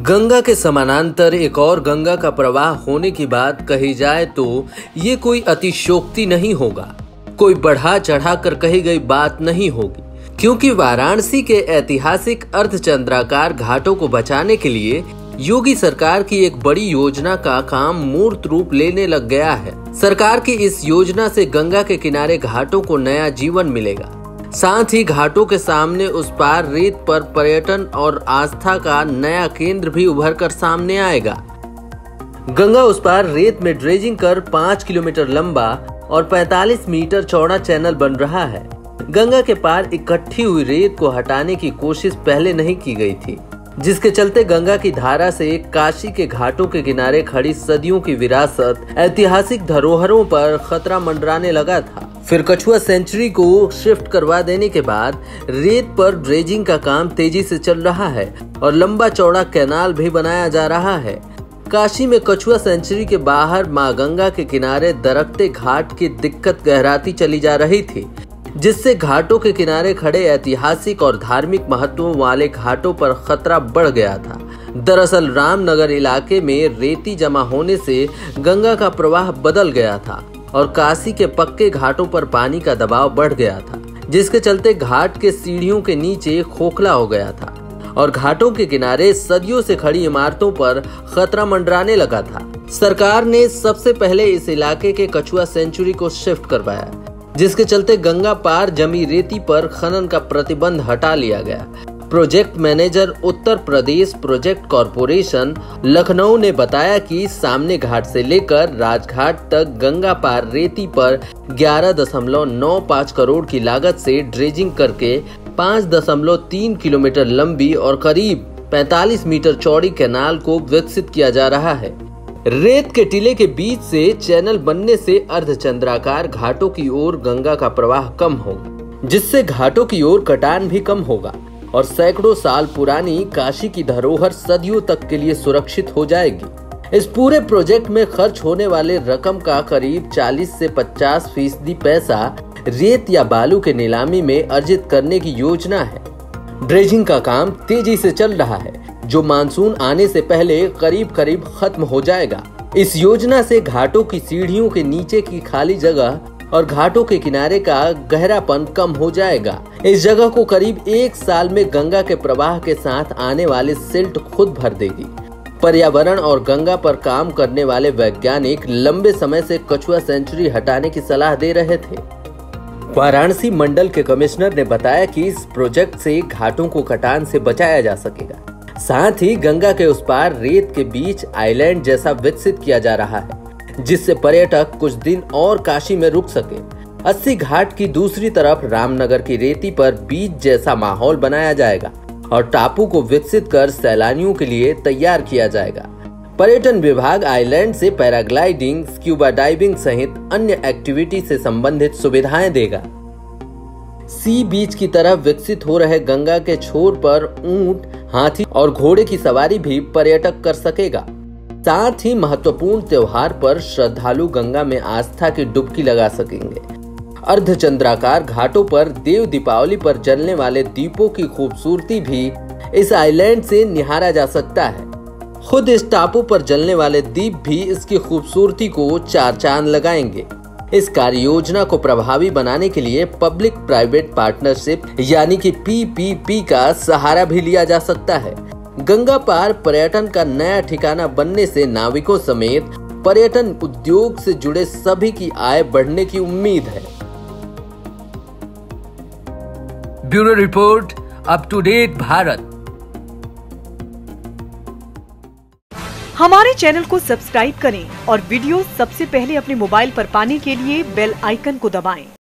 गंगा के समानांतर एक और गंगा का प्रवाह होने की बात कही जाए तो ये कोई अतिशयोक्ति नहीं होगा, कोई बढ़ा चढ़ा कर कही गई बात नहीं होगी, क्योंकि वाराणसी के ऐतिहासिक अर्धचंद्राकार घाटों को बचाने के लिए योगी सरकार की एक बड़ी योजना का काम मूर्त रूप लेने लग गया है। सरकार की इस योजना से गंगा के किनारे घाटों को नया जीवन मिलेगा, साथ ही घाटों के सामने उस पार रेत पर पर्यटन और आस्था का नया केंद्र भी उभर कर सामने आएगा। गंगा उस पार रेत में ड्रेजिंग कर 5 किलोमीटर लंबा और 45 मीटर चौड़ा चैनल बन रहा है। गंगा के पार इकट्ठी हुई रेत को हटाने की कोशिश पहले नहीं की गई थी, जिसके चलते गंगा की धारा से काशी के घाटों के किनारे खड़ी सदियों की विरासत, ऐतिहासिक धरोहरों पर खतरा मंडराने लगा था। फिर कछुआ सेंचुरी को शिफ्ट करवा देने के बाद रेत पर ड्रेजिंग का काम तेजी से चल रहा है और लंबा चौड़ा कैनाल भी बनाया जा रहा है। काशी में कछुआ सेंचुरी के बाहर मां गंगा के किनारे दरकते घाट की दिक्कत गहराती चली जा रही थी, जिससे घाटों के किनारे खड़े ऐतिहासिक और धार्मिक महत्व वाले घाटों पर खतरा बढ़ गया था। दरअसल रामनगर इलाके में रेती जमा होने से गंगा का प्रवाह बदल गया था और काशी के पक्के घाटों पर पानी का दबाव बढ़ गया था, जिसके चलते घाट के सीढ़ियों के नीचे खोखला हो गया था और घाटों के किनारे सदियों से खड़ी इमारतों पर खतरा मंडराने लगा था। सरकार ने सबसे पहले इस इलाके के कछुआ सेंचुरी को शिफ्ट करवाया, जिसके चलते गंगा पार जमी रेती पर खनन का प्रतिबंध हटा लिया गया। Project manager Uttar Pradesh project corporation Lucknow ने बताया कि सामने घाट से लेकर राजघाट तक गंगा पार रेती पर 11.95 करोड़ की लागत से ड्रेजिंग करके 5.3 किलोमीटर लंबी और करीब 45 मीटर चौड़ी कैनाल को विकसित किया जा रहा है। रेत के टीले के बीच से चैनल बनने से अर्धचंद्राकार घाटों की ओर गंगा का प्रवाह कम होगा, जिससे घाटों की ओर कटान भी कम होगा और सैकड़ों साल पुरानी काशी की धरोहर सदियों तक के लिए सुरक्षित हो जाएगी। इस पूरे प्रोजेक्ट में खर्च होने वाले रकम का करीब 40 से 50% पैसा रेत या बालू के नीलामी में अर्जित करने की योजना है। ड्रेजिंग का काम तेजी से चल रहा है, जो मानसून आने से पहले करीब करीब खत्म हो जाएगा। इस योजना से घाटों की सीढ़ियों के नीचे की खाली जगह और घाटों के किनारे का गहरापन कम हो जाएगा। इस जगह को करीब 1 साल में गंगा के प्रवाह के साथ आने वाले सिल्ट खुद भर देगी। पर्यावरण और गंगा पर काम करने वाले वैज्ञानिक लंबे समय से कछुआ सेंचुरी हटाने की सलाह दे रहे थे। वाराणसी मंडल के कमिश्नर ने बताया कि इस प्रोजेक्ट से घाटों को कटान से बचाया जा सकेगा, साथ ही गंगा के उस पार रेत के बीच आइलैंड जैसा विकसित किया जा रहा है, जिससे पर्यटक कुछ दिन और काशी में रुक सके। 80 घाट की दूसरी तरफ रामनगर की रेती पर बीच जैसा माहौल बनाया जाएगा और टापू को विकसित कर सैलानियों के लिए तैयार किया जाएगा। पर्यटन विभाग आइलैंड से पैराग्लाइडिंग, स्क्यूबा डाइविंग सहित अन्य एक्टिविटी से संबंधित सुविधाएं देगा। सी बीच की तरफ विकसित हो रहे गंगा के छोर पर ऊंट, हाथी और घोड़े की सवारी भी पर्यटक कर सकेगा। साथ ही महत्वपूर्ण त्योहार पर श्रद्धालु गंगा में आस्था की डुबकी लगा सकेंगे। अर्धचंद्राकार घाटों पर देव दीपावली पर जलने वाले दीपों की खूबसूरती भी इस आइलैंड से निहारा जा सकता है। खुद इस टापू पर जलने वाले दीप भी इसकी खूबसूरती को 4 चांद लगाएंगे। इस कार्य योजना को प्रभावी बनाने के लिए पब्लिक प्राइवेट पार्टनरशिप यानी कि PPP का सहारा भी लिया जा सकता है। गंगा पार पर्यटन का नया ठिकाना बनने से नाविकों समेत पर्यटन उद्योग से जुड़े सभी की आय बढ़ने की उम्मीद है। Bureau report, up to date Bharat. हमारे चैनल को सब्सक्राइब करें और वीडियो सबसे पहले अपने मोबाइल पर पाने के लिए बेल आइकन को दबाएं।